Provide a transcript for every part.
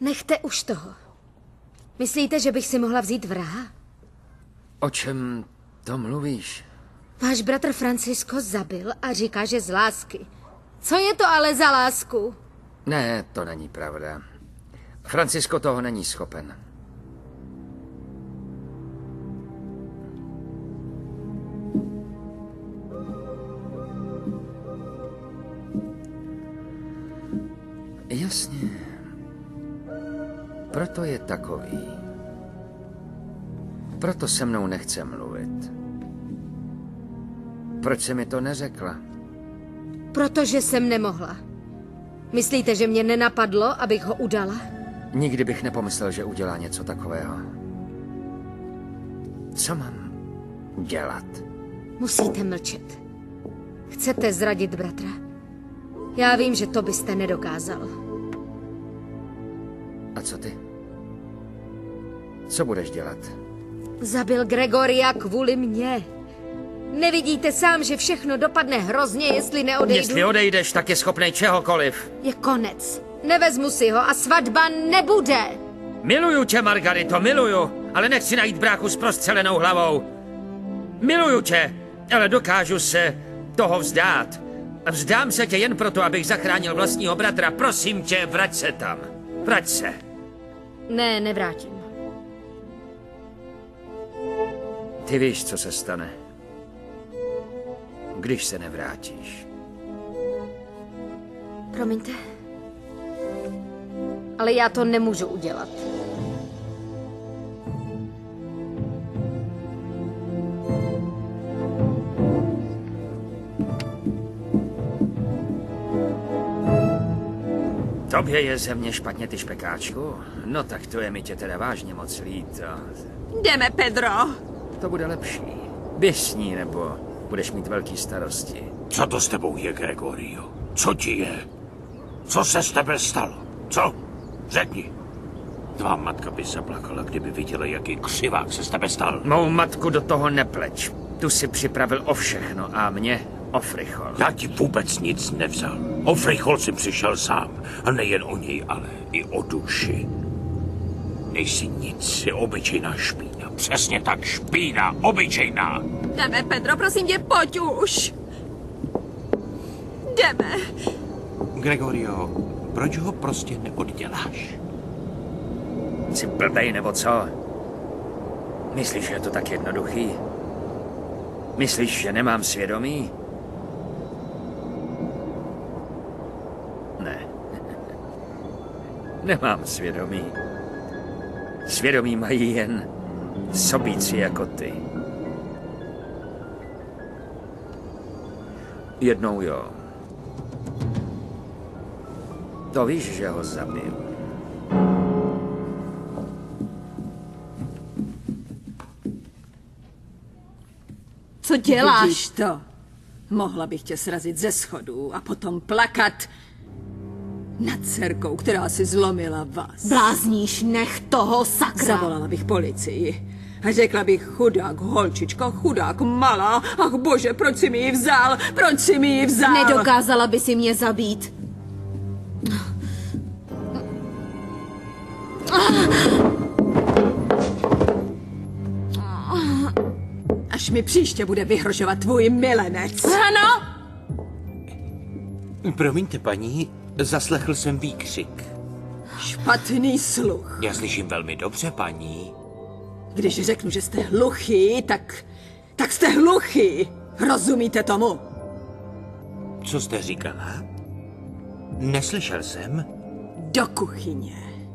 Nechte už toho. Myslíte, že bych si mohla vzít vraha? O čem to mluvíš? Váš bratr Francisco zabil a říká, že z lásky. Co je to ale za lásku? Ne, to není pravda. Francisco toho není schopen. Jasně. Proto je takový. Proto se mnou nechce mluvit. Proč jsi mi to neřekla? Protože jsem nemohla. Myslíte, že mě nenapadlo, abych ho udala? Nikdy bych nepomyslel, že udělá něco takového. Co mám dělat? Musíte mlčet. Chcete zradit bratra? Já vím, že to byste nedokázal. A co ty? Co budeš dělat? Zabil Gregoria kvůli mně. Nevidíte sám, že všechno dopadne hrozně, jestli neodejdu? Jestli odejdeš, tak je schopnej čehokoliv. Je konec. Nevezmu si ho a svatba nebude. Miluju tě, Margarito, miluju, ale nechci najít bráchu s prostřelenou hlavou. Miluju tě, ale dokážu se toho vzdát. Vzdám se tě jen proto, abych zachránil vlastního bratra. Prosím tě, vrať se tam. Vrať se. Ne, nevrátím. Ty víš, co se stane, když se nevrátíš. Promiňte. Ale já to nemůžu udělat. Tobě je ze mě špatně, ty špekáčku? No tak to je mi tě teda vážně moc líto. Jdeme, Pedro. To bude lepší. Běž s ní, nebo budeš mít velký starosti. Co to s tebou je, Gregorio? Co ti je? Co se s tebe stalo? Co? Řekni. Tvá matka by se plakala, kdyby viděla, jaký křivák se s tebe stal. Mou matku do toho nepleč. Tu si připravil o všechno a mě o frichol. Já ti vůbec nic nevzal. O frichol si přišel sám. A nejen o něj, ale i o duši. Nejsi nic, jsi obyčejná špína. Přesně tak, špína, obyčejná. Jdeme, Pedro, prosím tě, pojď už. Jdeme. Gregorio, proč ho prostě neodděláš? Jsi blbej, nebo co? Myslíš, že je to tak jednoduchý? Myslíš, že nemám svědomí? Ne. Nemám svědomí. Svědomí mají jen sobíci jako ty. Jednou jo. To víš, že ho zabil. Co děláš? Vidíš to? Mohla bych tě srazit ze schodů a potom plakat nad dcerkou, která si zlomila vás. Blázníš, nech toho, sakra. Zavolala bych policii a řekla bych, chudák holčička, chudák malá. Ach bože, proč jsi mi ji vzal? Proč jsi mi ji vzal? Nedokázala by si mě zabít. Až mi příště bude vyhrožovat tvůj milenec. Ano? Promiňte, paní, zaslechl jsem výkřik. Špatný sluch. Já slyším velmi dobře, paní. Když řeknu, že jste hluchý, tak jste hluchý. Rozumíte tomu? Co jste říkala? Neslyšel jsem. Do kuchyně.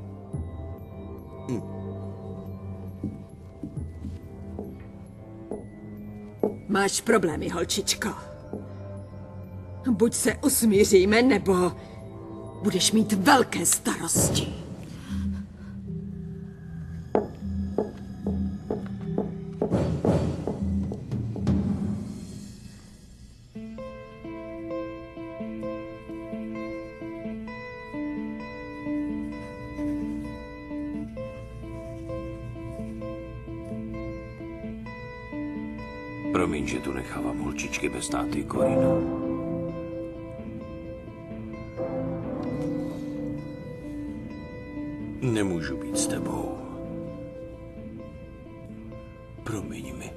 Máš problémy, holčičko. Buď se usmíříme, nebo budeš mít velké starosti. Promiň, že tu nechávám holčičky bez táty, Corino. Nemůžu být s tebou. Promiň mi.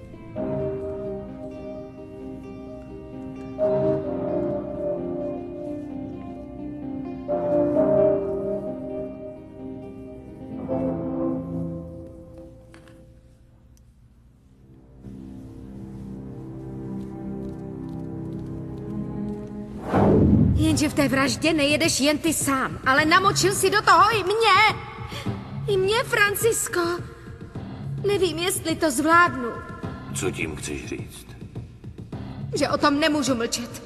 Jenže v té vraždě nejedeš jen ty sám, ale namočil si do toho i mě. I mě, Francisco. Nevím, jestli to zvládnu. Co tím chceš říct? Že o tom nemůžu mlčet.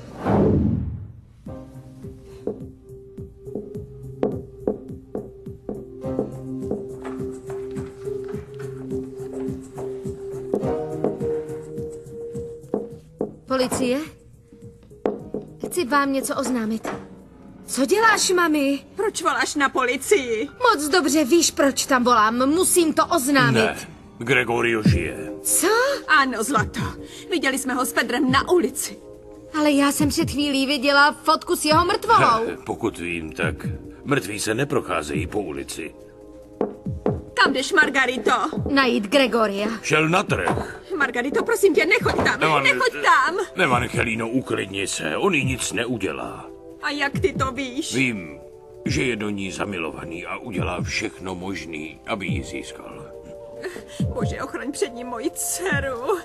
Policie? Chci vám něco oznámit. Co děláš, mami? Proč voláš na policii? Moc dobře víš, proč tam volám. Musím to oznámit. Ne, Gregorio žije. Co? Ano, zlato. Viděli jsme ho s Pedrem na ulici. Ale já jsem před chvílí viděla fotku s jeho mrtvolou. Pokud vím, tak mrtví se neprocházejí po ulici. Kam jdeš, Margarito? Najít Gregoria. Šel na trh. Margarito, prosím tě, nechoď tam. Nechoď tam. Evangelino, uklidni se, on jí nic neudělá. A jak ty to víš? Vím, že je do ní zamilovaný a udělá všechno možný, aby ji získal. Bože, ochraň před ním moji dceru.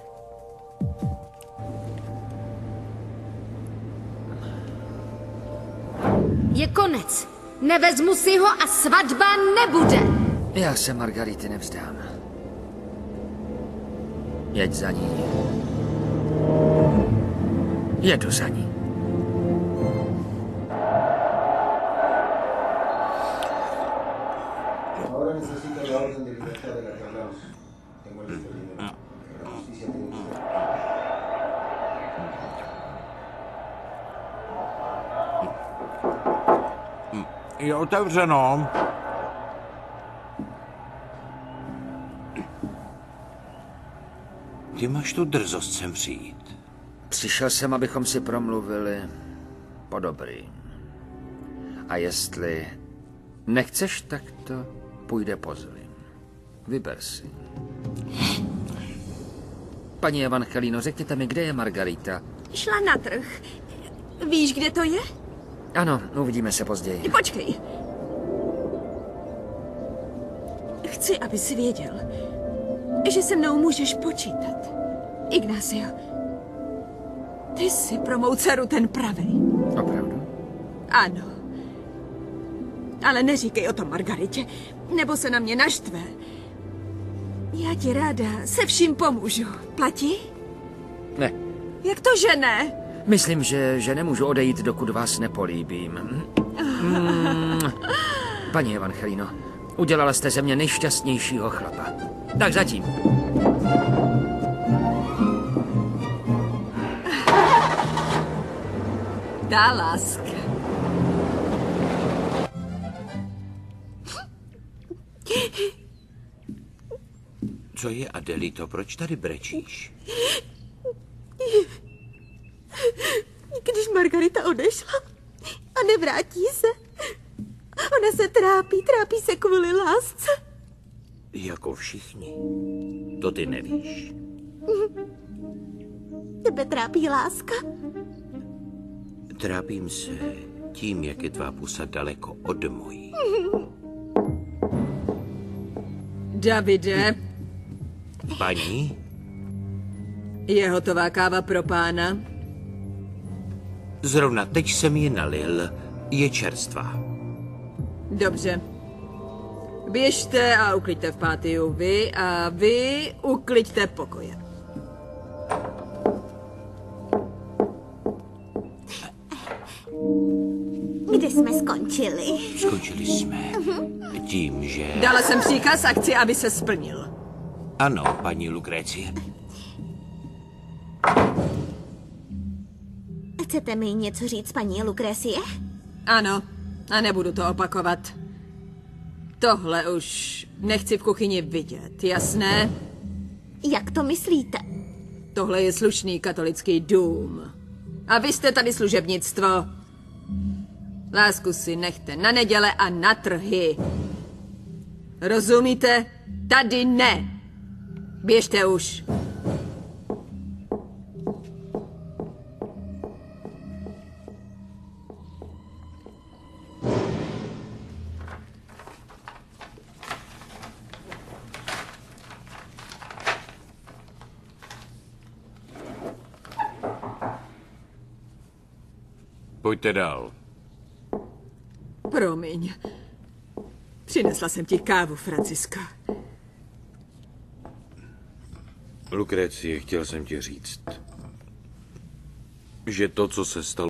Je konec. Nevezmu si ho a svatba nebude. Já se Margarity nevzdám. Jeď za ní. Jedu za ní. Ahora necesito la orden de libertad de la Carlaos. Tengo listo el dinero. La justicia tiene que ser. Je otevřeno. Ty máš tu drzost sem přijít. Přišel jsem, abychom si promluvili po dobrým. A jestli nechceš, tak to půjde po zlým. Vyber si. Paní Evangelino, řekněte mi, kde je Margarita? Šla na trh. Víš, kde to je? Ano, uvidíme se později. Počkej. Chci, aby si věděl, že se mnou můžeš počítat. Ignacio, ty jsi pro mou dceru ten pravý. Opravdu? Ano. Ale neříkej o tom Margaritě, nebo se na mě naštve. Já ti ráda se vším pomůžu. Platí? Ne. Jak to, že ne? Myslím, že nemůžu odejít, dokud vás nepolíbím. Paní Evangelino, udělala jste ze mě nejšťastnějšího chlapa. Tak zatím. Ta láska. Co je, Adelito, proč tady brečíš? Když Margarita odešla a nevrátí se, ona se trápí se kvůli lásce. Jako všichni. To ty nevíš. Tebe trápí láska? Trápím se tím, jak je tvá pusa daleko od mojí. Davide, Paní? je hotová káva pro pána? Zrovna teď jsem ji nalil. Je čerstvá. Dobře. Běžte a ukliďte v pátiu vy a vy ukliďte pokoje. Kde jsme skončili? Skončili jsme tím, že... Dala jsem příkaz a chci, aby se splnil. Ano, paní Lucrecie. Chcete mi něco říct, paní Lucrecie? Ano, a nebudu to opakovat. Tohle už nechci v kuchyni vidět, jasné? Jak to myslíte? Tohle je slušný katolický dům. A vy jste tady služebnictvo. Lásku si nechte na neděle a na trhy. Rozumíte? Tady ne. Běžte už. Pojďte dál. Promiň. Přinesla jsem ti kávu, Francisco. Lucrecie, chtěl jsem ti říct, že to, co se stalo